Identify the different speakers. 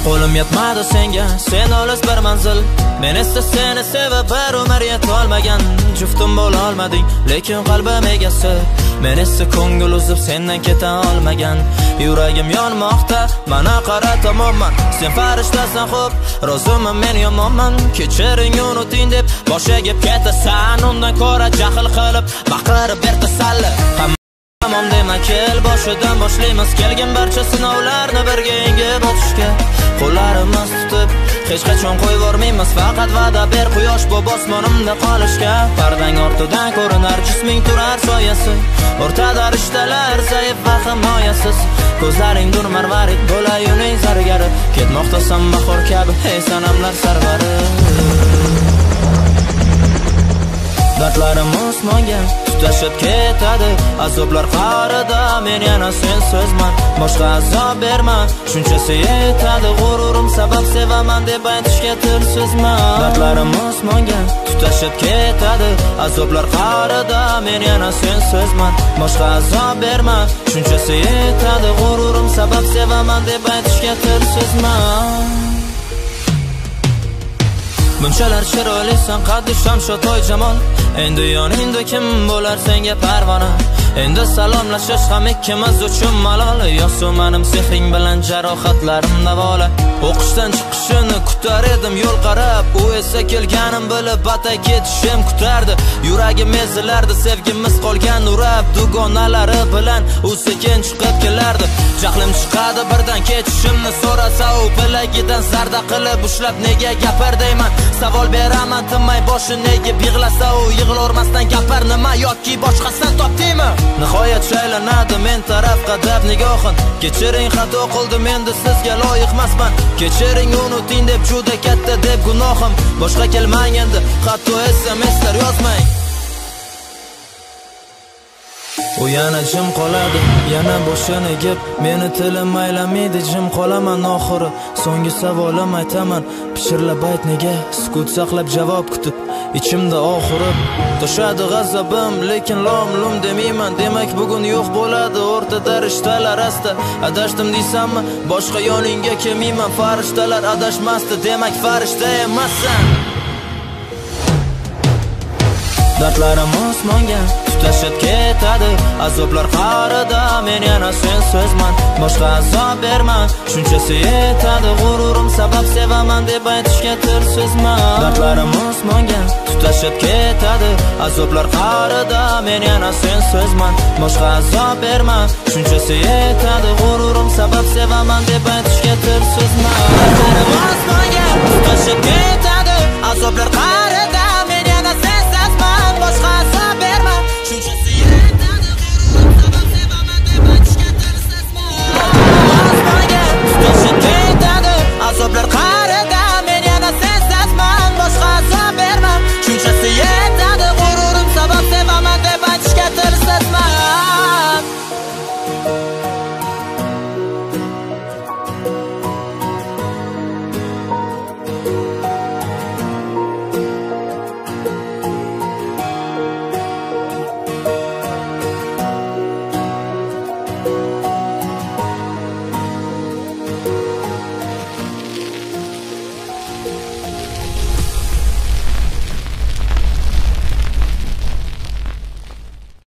Speaker 1: Qo'lim yetmadi senga, sen olis bir manzil. Men esa seni sevib bir umr yetolmagan. Juftim bo'la olmading, lekin qalbim egasi. Men esa ko'ngil uzib sendan keta olmagan. Yuragim yonmoqda, mana qara tomonman. Sen farishtasan xo'p, roziman men yomonman. Kechiring unuting deb boshiga ketasan. Undan ko'ra jahl qilib baqirib ber tasalli. Tamam dema kel, boshidan boshlaymiz. Kelgan barcha sinovlarni birga yengib o'tishga. Qo'llarimiz tutib, hech qachon qo'yvormaymiz. Faqat va'da ber quyosh bu osmonimda qolishga. Pardang ortidan ko'rinar jisming turar soyasi. O'rtada rishtalar zaif va himoyasiz. Ko'zlaring dur marvarid bo'layuning zargari. Ketmoqdasan bahor kabi, ey sanamlar sarvari. Dardlarim osmonga tutashib ketadi. Azoblar qarida men yana sensizman. Boshqa azob berma, shunchasi yetadi. G'ururim sabab sevaman deb aytishga tilsizman. Dardlarim osmonga tutashib ketadi. Azoblar qarida men yana sensizman. Boshqa azob berma, shunchasi yetadi. G'ururim sabab sevaman deb aytishga tilsizman. Bunchalar chiroylisan qaddi shamsho toy jamol. Endi yoningda kim bo'lar senga parvona. Endi salomlashish ham ikkimiz uchun malol. Yo'qsa mening sehring bilan jarohatlarim davola. O'qishdan chiqishini kutar edim yo'l qarab. U esa kelganim bilib batay ketishim kutardi. Yuragim ezilardi, sevgimiz qolgan urab. Dugonalari bilan u sekin chiqib kelardi. Jahlim chiqadi birdan ketishimni so'rasa, u bilagidan zarda qilib ushlab nega gapir deyman. Savol beraman tinmay, boshi nega yig'lasa, u yig'lormasdan gapir nima yoki boshqasini topdingmi? Nihoyat shaylanadi men taraf qadab nigohin. Kechiring xato qildim endi sizga loyiq emasman. Kechiring unuting deb juda katta deb gunohim. Boshqa kelmang endi, hatto SMS'lar yozmang. U yana jim qoladi, yana boshini egib, meni tilim maylamaydi, jim qolaman oxiri. So'nggi savolim aytaman, pichirlab ayt nega, sukut saqlab javob kutib, ichimda oxirib toshadi g'azabim, lekin lom-lum demayman. Demak bugun yo'q bo'ladi o'rtada rishtalar asta. Adashdim deysanmi, boshqa yoningga kelmayman. Farishtalar adashmasdi, demak farishta emassan. Dardlarim osmonga tutashib ketadi. Azoblar qarida men yana sensizman. Boshqa azob berma, shunchasi yetadi. G'ururim sabab sevaman deb aytishga tilsizman. Dardlarim osmonga tutashib ketadi. Azoblar qarida men yana sensizman. Boshqa azob berma, shunchasi yetadi. G'ururim sabab sevaman deb aytishga tilsizman. Dardlarim osmonga tutashib ketadi. Azoblar